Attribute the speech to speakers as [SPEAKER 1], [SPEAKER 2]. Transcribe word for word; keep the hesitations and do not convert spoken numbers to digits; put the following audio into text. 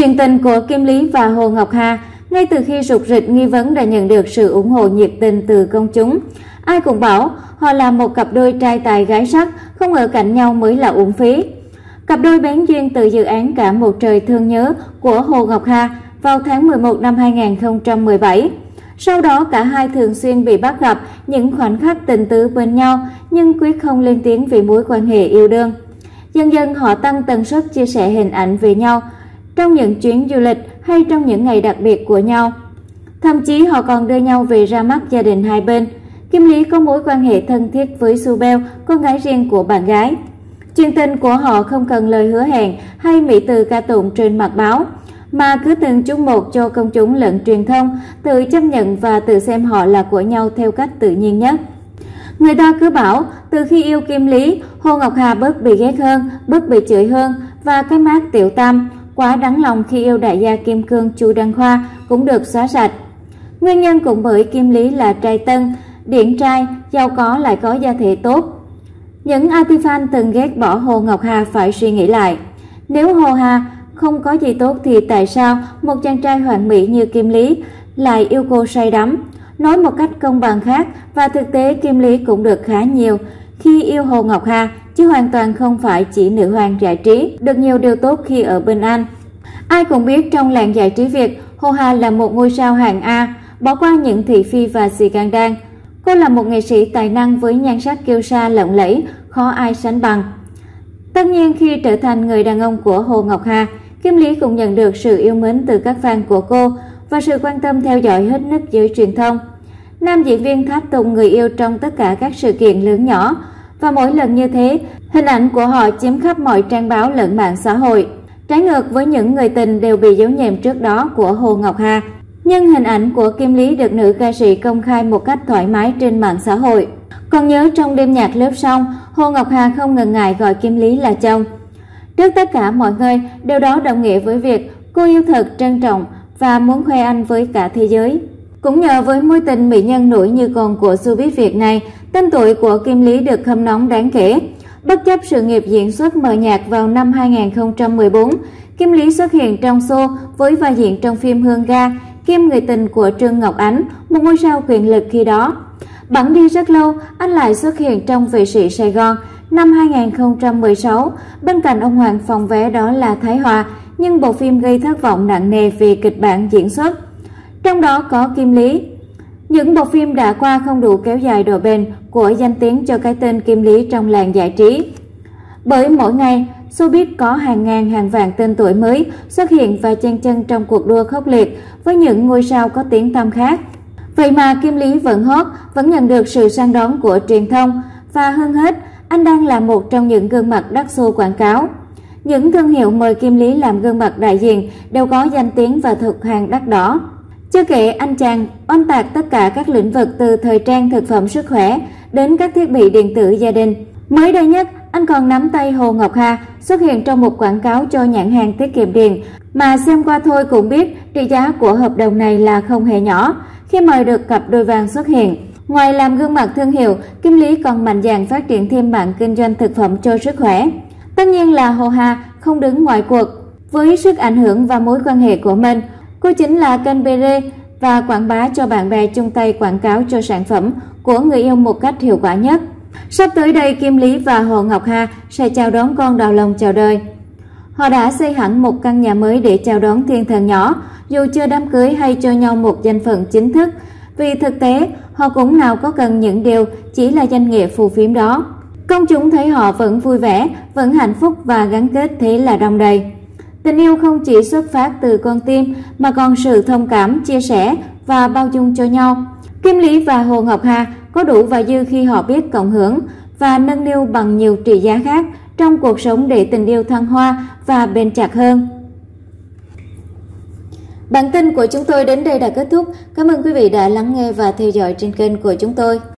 [SPEAKER 1] Chuyện tình của Kim Lý và Hồ Ngọc Hà ngay từ khi rục rịch nghi vấn đã nhận được sự ủng hộ nhiệt tình từ công chúng. Ai cũng bảo họ là một cặp đôi trai tài gái sắc, không ở cạnh nhau mới là uổng phí. Cặp đôi bén duyên từ dự án Cả Một Trời Thương Nhớ của Hồ Ngọc Hà vào tháng mười một năm hai nghìn không trăm mười bảy. Sau đó cả hai thường xuyên bị bắt gặp những khoảnh khắc tình tứ bên nhau nhưng quyết không lên tiếng vì mối quan hệ yêu đương. Dần dần họ tăng tần suất chia sẻ hình ảnh về nhau trong những chuyến du lịch hay trong những ngày đặc biệt của nhau. Thậm chí họ còn đưa nhau về ra mắt gia đình hai bên. Kim Lý có mối quan hệ thân thiết với Su Beo, con gái riêng của bạn gái. Chuyện tình của họ không cần lời hứa hẹn hay mỹ từ ca tụng trên mặt báo, mà cứ từng chút một cho công chúng lẫn truyền thông tự chấp nhận và tự xem họ là của nhau theo cách tự nhiên nhất. Người ta cứ bảo từ khi yêu Kim Lý, Hồ Ngọc Hà bớt bị ghét hơn, bớt bị chửi hơn và cái mác tiểu tam quá đắng lòng khi yêu đại gia Kim Cương Chu Đăng Khoa cũng được xóa sạch. Nguyên nhân cũng bởi Kim Lý là trai tân, điển trai, giàu có lại có gia thế tốt. Những anti-fan từng ghét bỏ Hồ Ngọc Hà phải suy nghĩ lại. Nếu Hồ Hà không có gì tốt thì tại sao một chàng trai hoàn mỹ như Kim Lý lại yêu cô say đắm? Nói một cách công bằng khác, và thực tế Kim Lý cũng được khá nhiều khi yêu Hồ Ngọc Hà, chứ hoàn toàn không phải chỉ nữ hoàng giải trí, được nhiều điều tốt khi ở bên anh. Ai cũng biết trong làng giải trí Việt, Hồ Hà là một ngôi sao hạng A, bỏ qua những thị phi và xì can đan. Cô là một nghệ sĩ tài năng với nhan sắc kiêu sa lộng lẫy, khó ai sánh bằng. Tất nhiên khi trở thành người đàn ông của Hồ Ngọc Hà, Kim Lý cũng nhận được sự yêu mến từ các fan của cô và sự quan tâm theo dõi hết mức giới truyền thông. Nam diễn viên tháp tùng người yêu trong tất cả các sự kiện lớn nhỏ, và mỗi lần như thế, hình ảnh của họ chiếm khắp mọi trang báo lẫn mạng xã hội. Trái ngược với những người tình đều bị giấu nhẹm trước đó của Hồ Ngọc Hà, nhưng hình ảnh của Kim Lý được nữ ca sĩ công khai một cách thoải mái trên mạng xã hội. Còn nhớ trong đêm nhạc lớp xong, Hồ Ngọc Hà không ngần ngại gọi Kim Lý là chồng. Trước tất cả mọi người, điều đó đồng nghĩa với việc cô yêu thật, trân trọng và muốn khoe anh với cả thế giới. Cũng nhờ với mối tình mỹ nhân nổi như cồn của showbiz Việt này, tên tuổi của Kim Lý được hâm nóng đáng kể. Bất chấp sự nghiệp diễn xuất mờ nhạt vào năm hai nghìn không trăm mười bốn, Kim Lý xuất hiện trong show với vai diễn trong phim Hương Ga, kiêm người tình của Trương Ngọc Ánh, một ngôi sao quyền lực khi đó. Bẵng đi rất lâu, anh lại xuất hiện trong Vệ sĩ Sài Gòn năm hai nghìn không trăm mười sáu, bên cạnh ông hoàng phòng vé đó là Thái Hòa, nhưng bộ phim gây thất vọng nặng nề vì kịch bản diễn xuất. Trong đó có Kim Lý. Những bộ phim đã qua không đủ kéo dài độ bền của danh tiếng cho cái tên Kim Lý trong làng giải trí. Bởi mỗi ngày, showbiz có hàng ngàn hàng vạn tên tuổi mới xuất hiện và chen chân trong cuộc đua khốc liệt với những ngôi sao có tiếng tăm khác. Vậy mà Kim Lý vẫn hot, vẫn nhận được sự săn đón của truyền thông, và hơn hết, anh đang là một trong những gương mặt đắt xô quảng cáo. Những thương hiệu mời Kim Lý làm gương mặt đại diện đều có danh tiếng và thuộc hàng đắt đỏ. Chưa kể anh chàng oanh tạc tất cả các lĩnh vực từ thời trang, thực phẩm sức khỏe đến các thiết bị điện tử gia đình. Mới đây nhất, anh còn nắm tay Hồ Ngọc Hà xuất hiện trong một quảng cáo cho nhãn hàng tiết kiệm điện, mà xem qua thôi cũng biết trị giá của hợp đồng này là không hề nhỏ khi mời được cặp đôi vàng xuất hiện. Ngoài làm gương mặt thương hiệu, Kim Lý còn mạnh dạn phát triển thêm mạng kinh doanh thực phẩm cho sức khỏe. Tất nhiên là Hồ Hà không đứng ngoài cuộc. Với sức ảnh hưởng và mối quan hệ của mình, cô chính là kênh bê rê và quảng bá cho bạn bè chung tay quảng cáo cho sản phẩm của người yêu một cách hiệu quả nhất. Sắp tới đây, Kim Lý và Hồ Ngọc Hà sẽ chào đón con đầu lòng chào đời. Họ đã xây hẳn một căn nhà mới để chào đón thiên thần nhỏ, dù chưa đám cưới hay cho nhau một danh phận chính thức. Vì thực tế, họ cũng nào có cần những điều chỉ là danh nghĩa phù phiếm đó. Công chúng thấy họ vẫn vui vẻ, vẫn hạnh phúc và gắn kết thế là đong đầy. Tình yêu không chỉ xuất phát từ con tim mà còn sự thông cảm, chia sẻ và bao dung cho nhau. Kim Lý và Hồ Ngọc Hà có đủ và dư khi họ biết cộng hưởng và nâng niu bằng nhiều trị giá khác trong cuộc sống để tình yêu thăng hoa và bền chặt hơn. Bản tin của chúng tôi đến đây đã kết thúc. Cảm ơn quý vị đã lắng nghe và theo dõi trên kênh của chúng tôi.